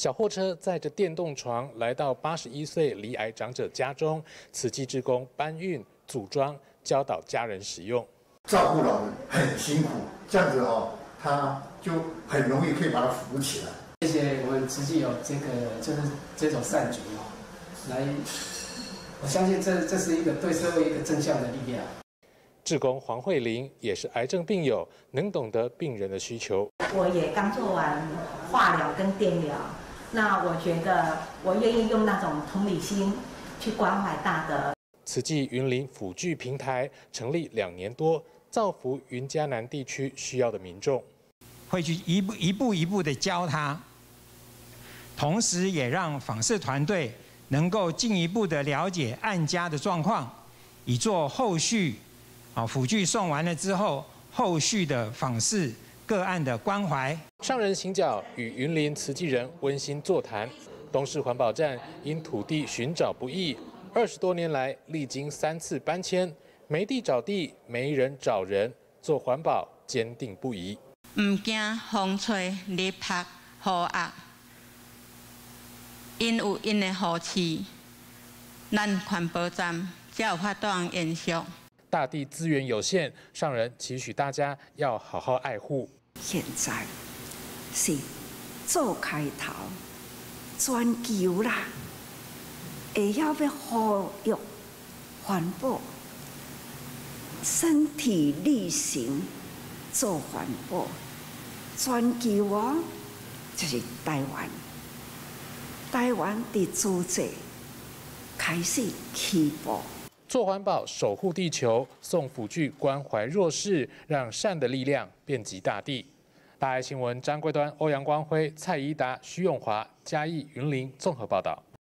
小货车载着电动床来到81岁罹癌长者家中，慈济志工搬运、组装，教导家人使用。 照顾老人很辛苦，这样子他就很容易可以把他扶起来。 谢谢我们慈济有这种善举来，我相信这是一个对社会一个正向的力量。 志工黄慧玲也是癌症病友，能懂得病人的需求。 我也刚做完化疗跟电疗，那我觉得我愿意用那种同理心去关怀大德。 慈济云林辅具平台成立2年多，造福云嘉南地区需要的民众。 会去一步的教他，同时也让访视团队能够进一步的了解案家的状况，以做后续辅具送完了之后，后续的访视个案的关怀。 上人行脚与云林慈济人温馨座谈。东势环保站因土地寻找不易，20多年来历经3次搬迁，没地找地，没人找人，做环保坚定不移。 唔惊风吹日晒雨压，因有因的好气，咱环保站才有法度延续。 大地资源有限，上人期许大家要好好爱护。 现在是做开头，全球啦，会晓要呼吁环保，身体力行做环保。全球就是台湾，台湾的主宰开始起步。 做环保，守护地球，送辅具关怀弱势，让善的力量遍及大地。大爱新闻张贵端、欧阳光辉、蔡宜达、徐永华、嘉义、云林综合报道。